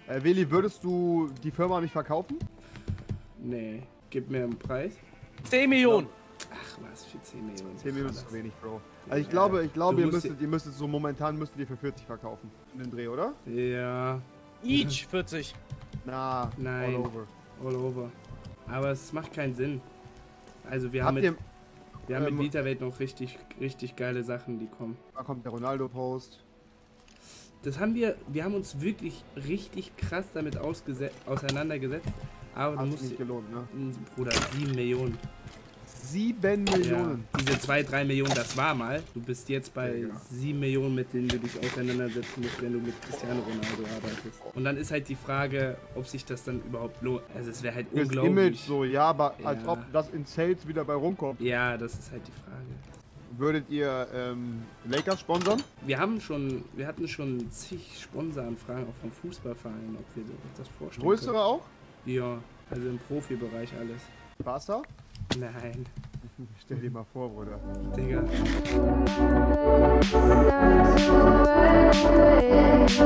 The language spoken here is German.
Willi, würdest du die Firma nicht verkaufen? Nee, gib mir einen Preis. 10 Millionen. Ach was, für 10 Millionen. 10 Millionen ist zu wenig, Bro. Also Ja, ich glaube, du ihr müsstet so momentan müsstet ihr für 40 verkaufen. In den Dreh, oder? Ja, Each 40. Na, Nein. all over. all over. Aber es macht keinen Sinn. Also wir Habt haben ihr, mit VitaWelt noch richtig geile Sachen, die kommen. da kommt der Ronaldo-Post. Das haben wir haben uns wirklich richtig krass damit auseinandergesetzt. Aber du Hat sich musst, nicht gelohnt, ne? Bruder, 7 Millionen. 7 Millionen. Ja, diese 2-3 Millionen, das war mal. Du bist jetzt bei Ja, genau. 7 Millionen, mit denen du dich auseinandersetzen musst, wenn du mit Cristiano Ronaldo arbeitest. Und dann ist halt die Frage, ob sich das dann überhaupt lohnt. Also es wäre halt Fürs unglaublich. Image so, ja, aber als Ja. ob das in Sales wieder bei rumkommt. Ja, das ist halt die Frage. Würdet ihr Lakers sponsern? Wir hatten schon zig Sponsoranfragen auch vom Fußballverein, ob wir uns das vorstellen Größere auch? können. Ja, also im Profibereich alles. Barca? Nein, Stell dir mal vor, Bruder. Digga.